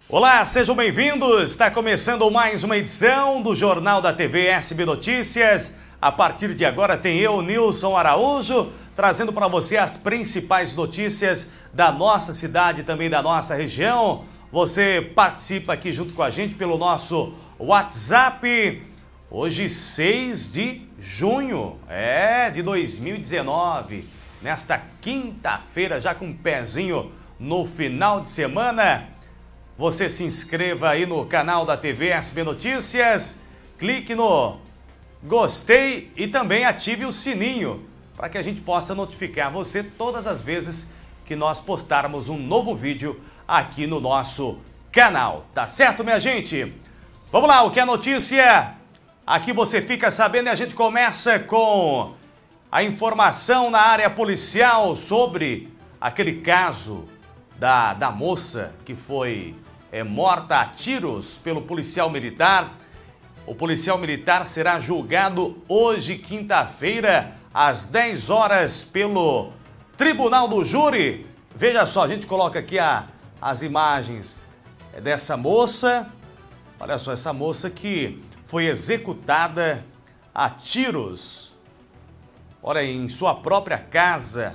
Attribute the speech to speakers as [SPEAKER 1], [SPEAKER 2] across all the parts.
[SPEAKER 1] Olá, sejam bem-vindos. Está começando mais uma edição do Jornal da TV SB Notícias. A partir de agora tem eu, Nilson Araújo, trazendo para você as principais notícias da nossa cidade e também da nossa região. Você participa aqui junto com a gente pelo nosso WhatsApp. Hoje, 6 de junho, de 2019. Nesta quinta-feira, já com um pezinho no final de semana. Você se inscreva aí no canal da TV SB Notícias, clique no gostei e também ative o sininho para que a gente possa notificar você todas as vezes que nós postarmos um novo vídeo aqui no nosso canal. Tá certo, minha gente? Vamos lá, o que é notícia? Aqui você fica sabendo e a gente começa com a informação na área policial sobre aquele caso da moça que foi morta a tiros pelo policial militar. O policial militar será julgado hoje, quinta-feira, às 10 horas, pelo Tribunal do Júri. Veja só, a gente coloca aqui as imagens dessa moça. Olha só, essa moça que foi executada a tiros, olha aí, em sua própria casa,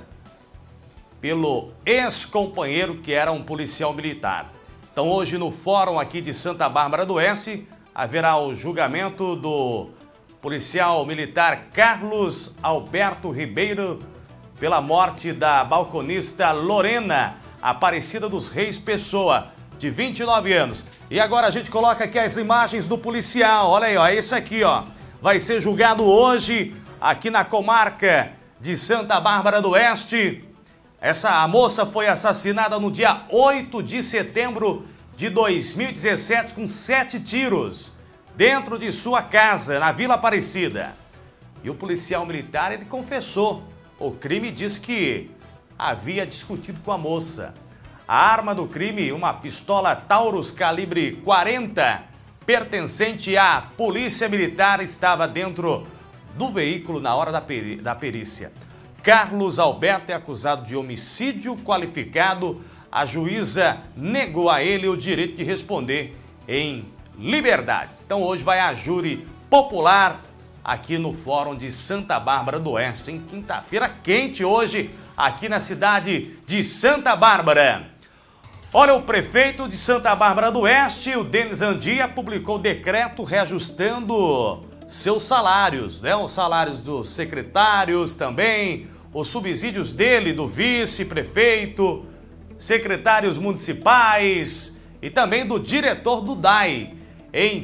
[SPEAKER 1] pelo ex-companheiro que era um policial militar. Então hoje no fórum aqui de Santa Bárbara do Oeste haverá o julgamento do policial militar Carlos Alberto Ribeiro pela morte da balconista Lorena Aparecida dos Reis Pessoa, de 29 anos. E agora a gente coloca aqui as imagens do policial, olha aí, ó, esse aqui, ó, vai ser julgado hoje aqui na comarca de Santa Bárbara do Oeste. A moça foi assassinada no dia 8 de setembro de 2017 com 7 tiros dentro de sua casa, na Vila Aparecida. E o policial militar, ele confessou o crime e disse que havia discutido com a moça. A arma do crime, uma pistola Taurus calibre 40, pertencente à polícia militar, estava dentro do veículo na hora da perícia. Carlos Alberto é acusado de homicídio qualificado. A juíza negou a ele o direito de responder em liberdade. Então hoje vai a júri popular aqui no Fórum de Santa Bárbara do Oeste, em quinta-feira quente hoje aqui na cidade de Santa Bárbara. Olha, o prefeito de Santa Bárbara do Oeste, o Denis Andia, publicou decreto reajustando seus salários, né? Os salários dos secretários também, os subsídios dele, do vice-prefeito, secretários municipais e também do diretor do DAI, em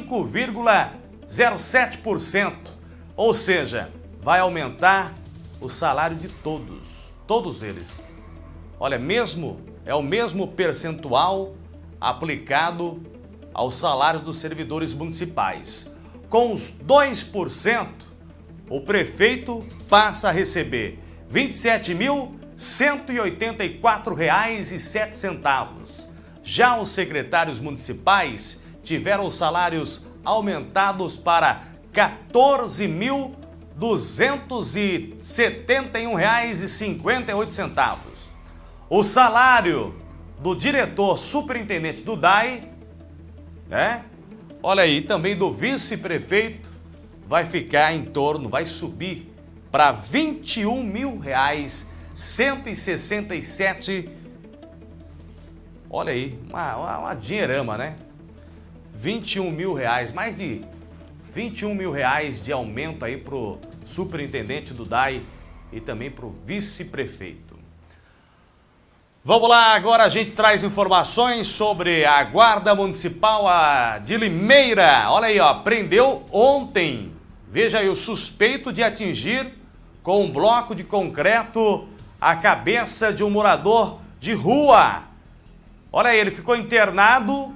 [SPEAKER 1] 5,07%. Ou seja, vai aumentar o salário de todos eles. Olha, é o mesmo percentual aplicado aos salários dos servidores municipais. Com os 2%, o prefeito passa a receber R$ 27.184,07. Já os secretários municipais tiveram os salários aumentados para R$ 14.271,58. O salário do diretor superintendente do DAI, né? Olha aí, também do vice-prefeito, vai subir para R$ 21.167. Olha aí, uma dinheirama, né? R$ 21.000, mais de R$ 21.000 de aumento aí para o superintendente do DAI e também para o vice-prefeito. Vamos lá, agora a gente traz informações sobre a Guarda Municipal de Limeira. Olha aí, ó, prendeu ontem, veja aí, o suspeito de atingir com um bloco de concreto a cabeça de um morador de rua. Olha aí, ele ficou internado,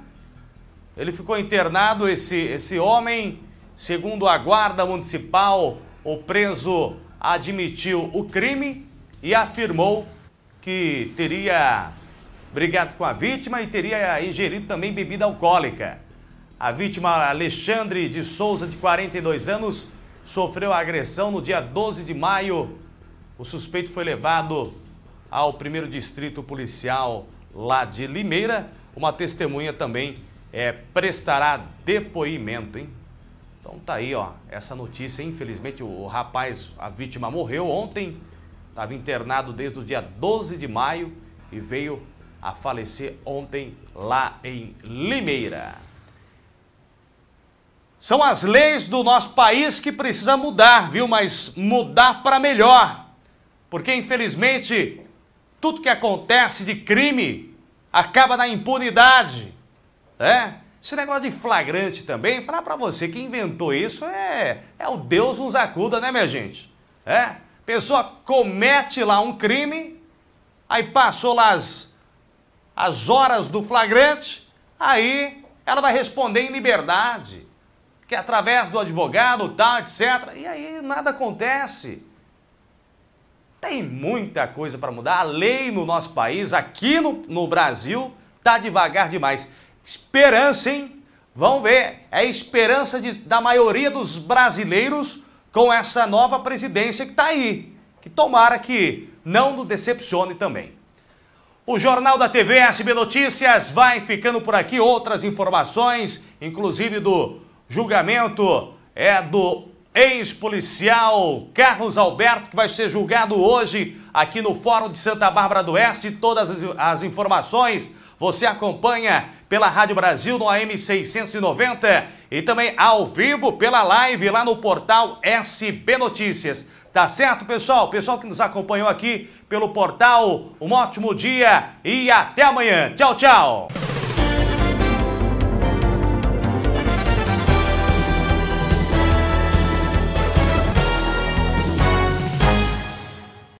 [SPEAKER 1] esse homem, segundo a Guarda Municipal, o preso admitiu o crime e afirmou que teria brigado com a vítima e teria ingerido também bebida alcoólica. A vítima, Alexandre de Souza, de 42 anos, sofreu a agressão no dia 12 de maio. O suspeito foi levado ao 1º Distrito Policial lá de Limeira, uma testemunha também prestará depoimento, hein? Então tá aí, ó, essa notícia. Infelizmente o rapaz, a vítima, morreu ontem, estava internado desde o dia 12 de maio e veio a falecer ontem lá em Limeira. São as leis do nosso país que precisam mudar, viu? Mas mudar para melhor. Porque, infelizmente, tudo que acontece de crime acaba na impunidade. Esse negócio de flagrante também, falar para você que inventou isso é o Deus nos acuda, né, minha gente? Pessoa comete lá um crime, aí passou lá as horas do flagrante, aí ela vai responder em liberdade, que é através do advogado, tal, etc. E aí nada acontece. Tem muita coisa para mudar. A lei no nosso país, aqui no Brasil, tá devagar demais. Esperança, hein? Vamos ver. É a esperança da maioria dos brasileiros com essa nova presidência que está aí. Que tomara que não nos decepcione também. O Jornal da TV SB Notícias vai ficando por aqui. Outras informações, inclusive do julgamento do ex-policial Carlos Alberto, que vai ser julgado hoje aqui no Fórum de Santa Bárbara do Oeste. Todas as informações você acompanha pela Rádio Brasil no AM 690 e também ao vivo pela live lá no portal SB Notícias. Tá certo, pessoal? Pessoal que nos acompanhou aqui pelo portal, um ótimo dia e até amanhã. Tchau, tchau!